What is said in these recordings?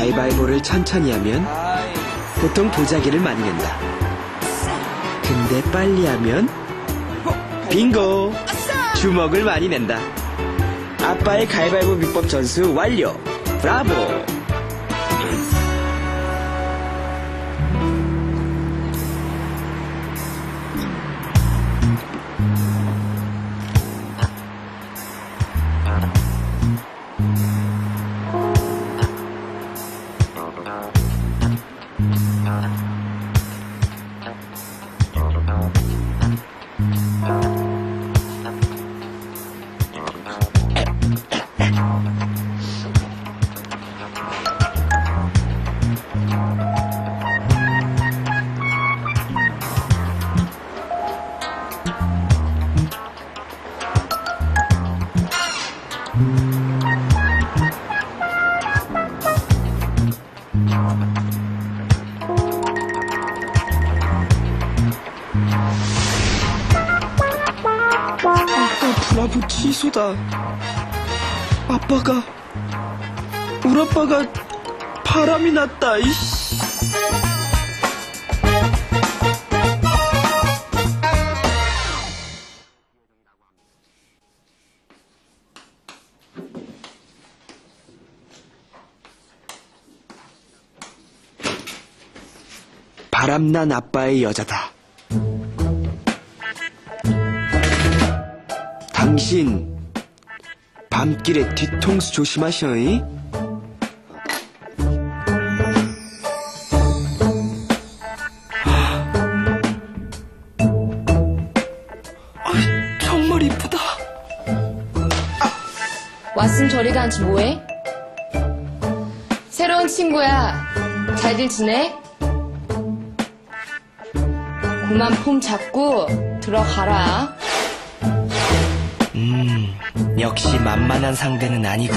가위바위보를 천천히 하면 보통 도자기를 많이 낸다. 근데 빨리 하면 빙고! 주먹을 많이 낸다. 아빠의 가위바위보 비법 전수 완료! 브라보! 브라보 취소다. 우리 아빠가 바람이 났다. 이씨. 바람난 아빠의 여자다. 당신 밤길에 뒤통수 조심하셔이. 정말 이쁘다. 왔으면 저리가 앉지 뭐해? 새로운 친구야. 잘들 지내? 그만 폼 잡고 들어가라. 역시 만만한 상대는 아니군.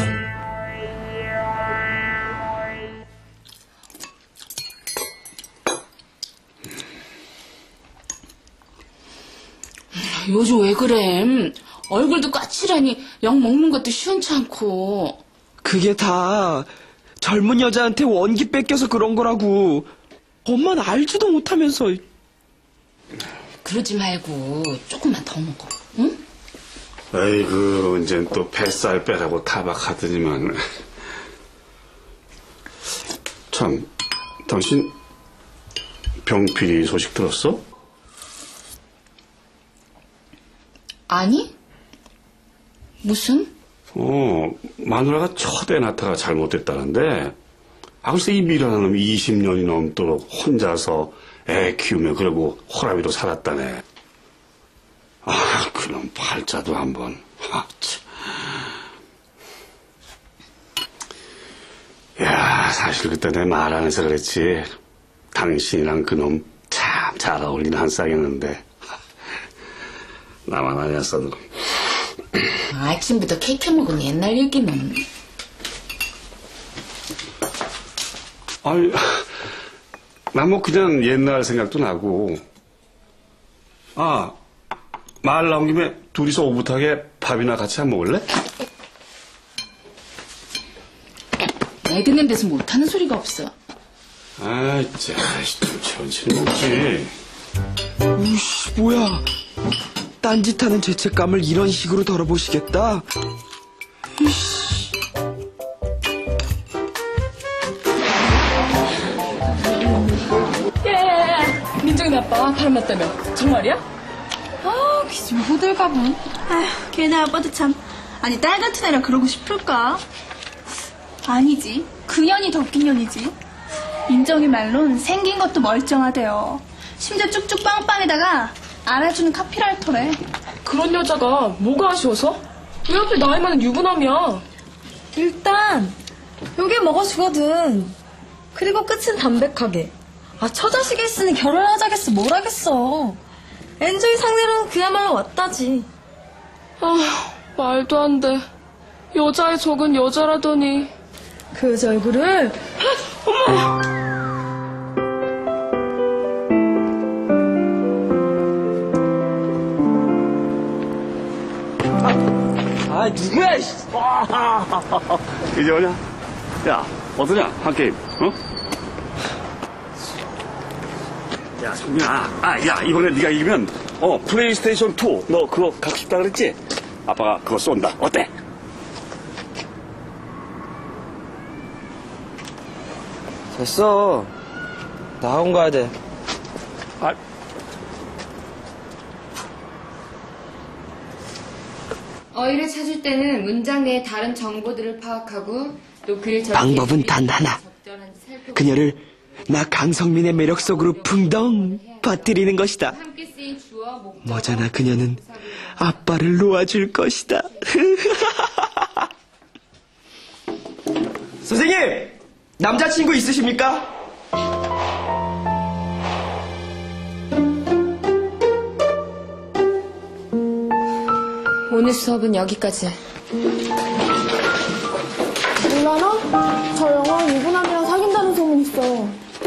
요즘 왜 그래? 얼굴도 까칠하니 약 먹는 것도 시원치 않고. 그게 다 젊은 여자한테 원기 뺏겨서 그런 거라고. 엄마는 알지도 못하면서. 그러지 말고 조금만 더 먹어, 응? 아이고, 이젠 또 뱃살 빼라고 타박하더니만. 참, 당신 병필이 소식 들었어? 아니? 무슨? 마누라가 첫 애 낳다가 잘못됐다는데, 글쎄 이 미련한 놈이 20년이 넘도록 혼자서 애 키우며 그러고 호라비로 살았다네. 그놈 팔자도 한번. 참. 야, 사실 그때 내 말 안 해서 그랬지. 당신이랑 그놈 참 잘 어울리는 한 쌍이었는데. 나만 아니었어도. 아침부터 케이크 먹은 옛날 얘기는. 아니, 난 뭐 그냥 옛날 생각도 나고. 말 나온 김에 둘이서 오붓하게 밥이나 같이 안 먹을래? 애 듣는 데서 못하는 소리가 없어. 좀 천천히 먹지. 우씨, 뭐야. 딴짓하는 죄책감을 이런 식으로 덜어보시겠다. 이씨. 민정이 아빠 바람 났다며. 정말이야? 기집애 호들갑은. 걔네 아빠도 참. 아니, 딸 같은 애랑 그러고 싶을까? 아니지. 그년이 덕긴 년이지. 민정이 말론 생긴 것도 멀쩡하대요. 심지어 쭉쭉 빵빵에다가 알아주는 카피라이터래. 그런 여자가 뭐가 아쉬워서? 왜 하필 나이 많은 유부남이야? 일단 요게 먹어주거든. 그리고 끝은 담백하게. 처자식일쓰니 결혼하자겠어 뭘 하겠어. 엔조이 상대로는 그야말로 왔다지. 말도 안 돼. 여자의 적은 여자라더니. 그 여자 얼굴을. 누구야? 이제 오냐? 야, 어떠냐, 한 게임, 어? 야, 성민아. 야, 이번에 네가 이기면, 플레이스테이션 2. 너 그거 갖고 싶다 그랬지? 아빠가 그거 쏜다. 어때? 됐어. 나 학원 가야 돼. 아, 어휘를 찾을 때는 문장 내의 다른 정보들을 파악하고 또 글을 적기 방법은 위해 단 하나. 적절한지 살펴보고 그녀를 나 강성민의 매력 속으로 풍덩 빠뜨리는 것이다. 함께 쓰인 주어, 목적, 머자나 그녀는 아빠를 놓아줄 것이다. 선생님! 남자친구 있으십니까? 오늘 수업은 여기까지. 몰라나? 저 영화 유부남이랑 사귄다는 소문 있어.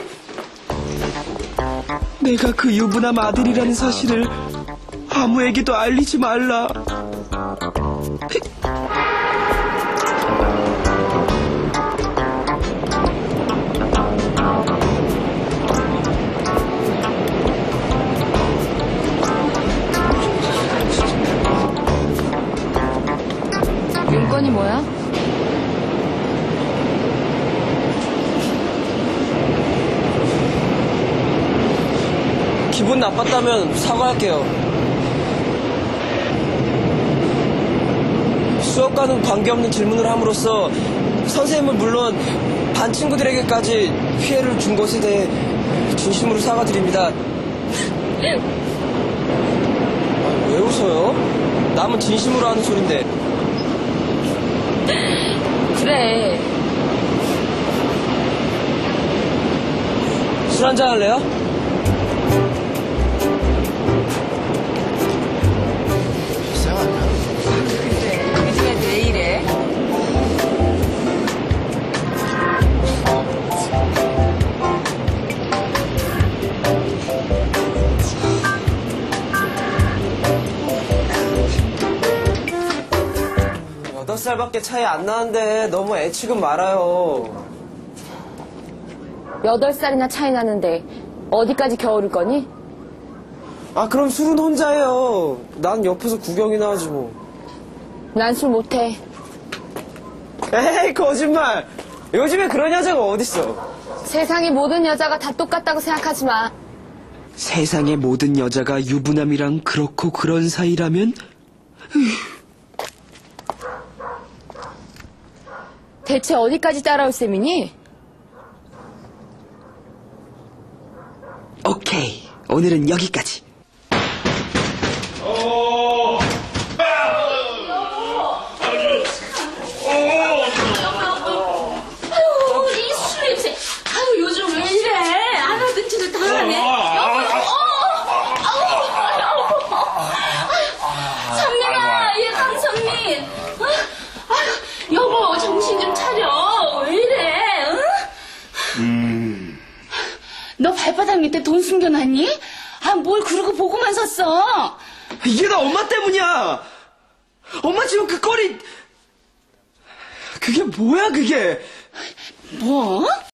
내가 그 유부남 아들이라는 사실을 아무에게도 알리지 말라. 윤건이 뭐야? 기분 나빴다면 사과할게요. 수업과는 관계없는 질문을 함으로써 선생님은 물론 반 친구들에게까지 피해를 준 것에 대해 진심으로 사과드립니다. 왜 웃어요? 남은 진심으로 하는 소린데. 그래. 술 한잔 할래요? 요즘에 왜 이래? 여덟 살밖에 차이 안 나는데 너무 애 취급 말아요. 8살이나 차이 나는데 어디까지 겨울을 거니? 아, 그럼 술은 혼자 해요. 난 옆에서 구경이나 하지 뭐. 난 술 못해. 에이, 거짓말. 요즘에 그런 여자가 어딨어. 세상의 모든 여자가 다 똑같다고 생각하지 마. 세상의 모든 여자가 유부남이랑 그렇고 그런 사이라면? 대체 어디까지 따라올 셈이니? 오케이. 오늘은 여기까지. 아유, 이 술 냄새. 아유, 요즘 왜 이래? 알아듣 지도 다 하네. 선민아, 얘 강선민. 아유, 여보, 정신 좀 차려. 왜 이래? 응? 너 발바닥 밑에 돈 숨겨놨니? 아, 뭘 그러고 보고만 섰어? 이게 다 엄마 때문이야. 엄마 지금 그 꼴이. 그게 뭐야, 그게. 뭐?